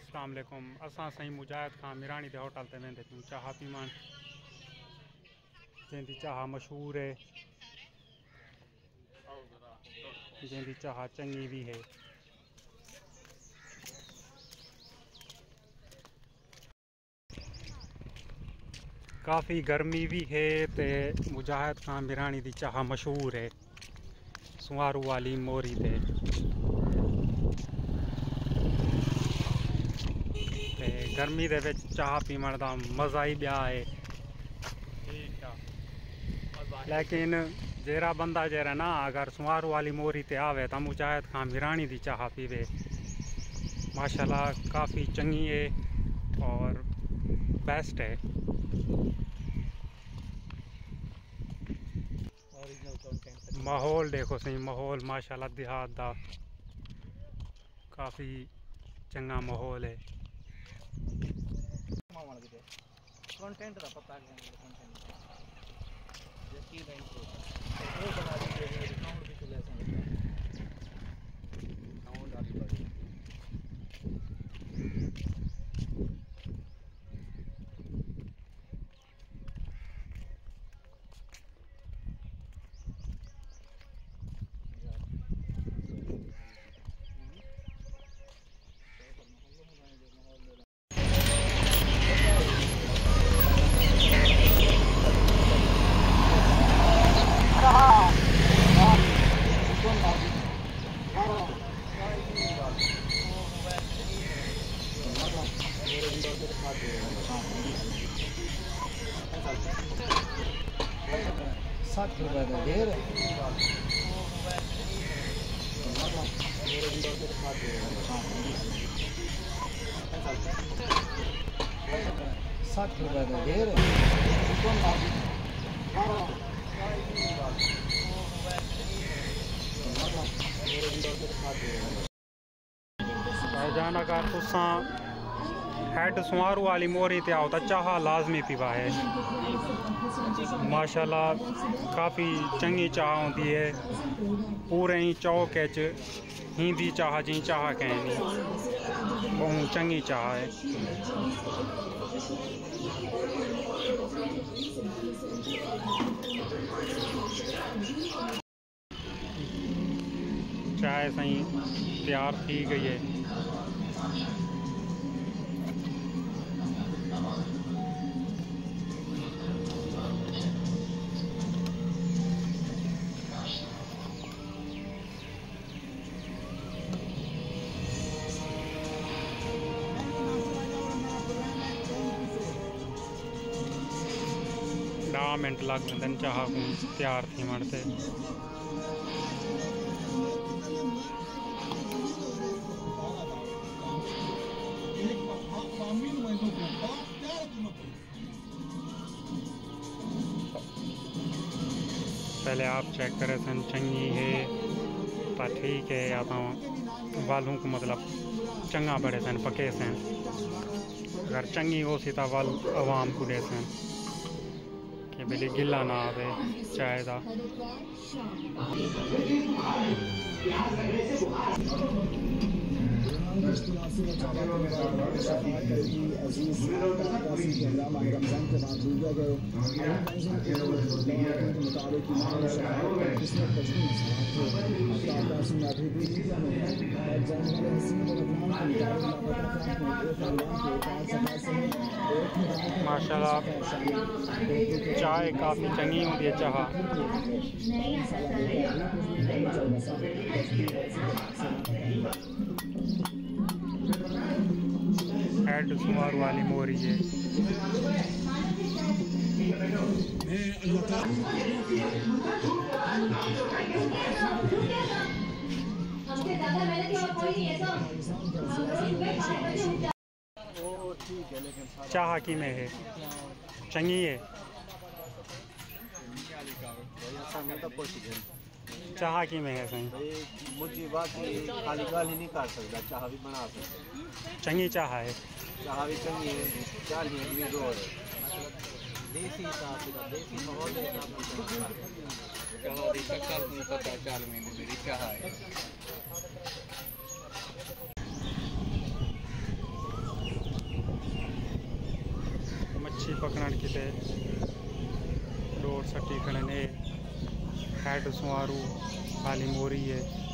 अस्सलाम वालेकुम। असां साईं मुजाहिद खां मिरानी दे होटल ते वेंदे पियूं चाह पीवण। जंहिंजी चाह मशहूर है, जंहिंजी चाह चंगी भी है। काफ़ी गर्मी भी है ते मुजाहिद खां मिरानी दी चाह मशहूर है सुवारू वाली मोरी ते। गर्मी दे विच चाह पीवण दा मज़ा ही ब्या है। लेकिन जेरा बंदा जेरा ना अगर सुवारू वाली मोरी ते आवे तो मुजाहिद खां मिरानी दी चाह पीवे, माशाल्लाह काफ़ी चंगी है और बेस्ट है। माहौल देखो सही, माहौल माशाल्लाह देहात दा काफ़ी चंगा माहौल है। कंटेंट का पता है, कंटेंट जैसी बैंक को वो बना दीजिए, अकाउंट भी खुले हैं, अकाउंट डाली पड़ी। ₹60 का ढेर है। ₹60 का ढेर है। भाईजान अगर तुसा हेड सुवारू वाली मोरी ते आओ तो चाह लाजमी पीवा है। माशाल्लाह काफ़ी चंगी चाह होती है। पूरे ही चौक हिंदी चाह जी चाह कहनी बहुत चंगी चाह है। चाय सही तैयार थी गई है। ॾह मिनट लग वेंदन चाह को तैयार थी वणते। पहले आप चेक करें सन चंगी है तो ठीक है, या तो वालों को मतलब चंगा बड़े सन पके सन। अगर चंगी हो सी तो वाल आवाम को दे सन कि बिल्ली गिला ना आवे चाय का। माशाल्लाह चाय काफ़ी चंगी होती है। चाह हेड सुवारू वाली मोरी है। चाह की में है चंगी है। चाह की में है सही मुझे बात खाली गाल ही नहीं कर सकता, चाह भी बना सकता। चंगी चाह है, चाह भी चंगी है, चाल भी दो है। देसी हिसाब से देसी माहौल के हिसाब से चाह दी शक्ल नहीं पता, चाल में मेरी चाह है। पकड़न किते डोर सटी खड़े ने हेड सुआरू खाली मोरी है।